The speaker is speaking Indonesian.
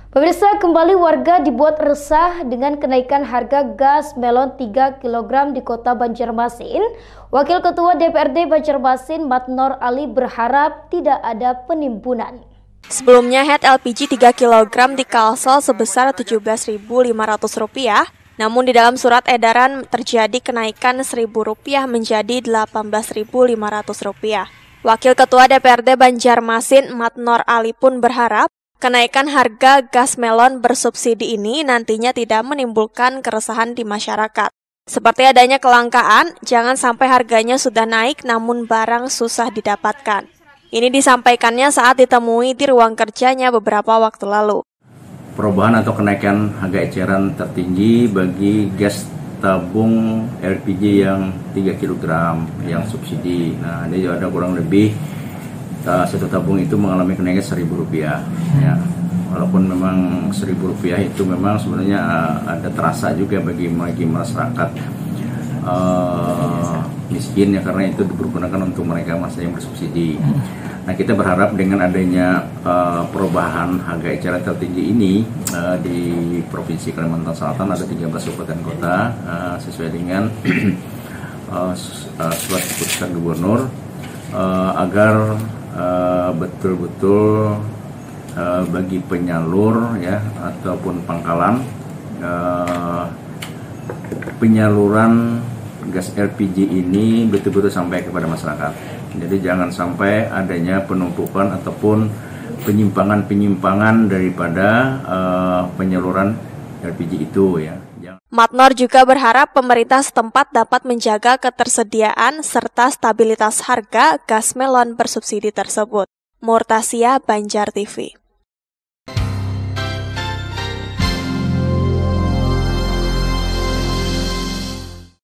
Pemirsa, kembali warga dibuat resah dengan kenaikan harga gas melon 3 kg di kota Banjarmasin. Wakil Ketua DPRD Banjarmasin, Matnor Ali, berharap tidak ada penimbunan. Sebelumnya, head LPG 3 kg di Kalsel sebesar Rp17.500, namun di dalam surat edaran terjadi kenaikan Rp1.000 menjadi Rp18.500. Wakil Ketua DPRD Banjarmasin, Matnor Ali, pun berharap kenaikan harga gas melon bersubsidi ini nantinya tidak menimbulkan keresahan di masyarakat. Seperti adanya kelangkaan, jangan sampai harganya sudah naik namun barang susah didapatkan. Ini disampaikannya saat ditemui di ruang kerjanya beberapa waktu lalu. Perubahan atau kenaikan harga eceran tertinggi bagi gas tabung LPG yang 3 kg yang subsidi. Nah, ini ada kurang lebih satu tabung itu mengalami kenaikan Rp1.000 ya. Walaupun memang Rp1.000 itu memang sebenarnya ada terasa juga bagi masyarakat miskin ya, karena itu dipergunakan untuk mereka masa yang bersubsidi. Nah, kita berharap dengan adanya perubahan harga eceran tertinggi ini di Provinsi Kalimantan Selatan ada 13 kabupaten kota sesuai dengan surat keputusan gubernur agar betul-betul bagi penyalur ya ataupun pangkalan penyaluran gas LPG ini betul-betul sampai kepada masyarakat. Jadi jangan sampai adanya penumpukan ataupun penyimpangan daripada penyaluran LPG itu ya. Matnor juga berharap pemerintah setempat dapat menjaga ketersediaan serta stabilitas harga gas melon bersubsidi tersebut. Murtasia, Banjar TV.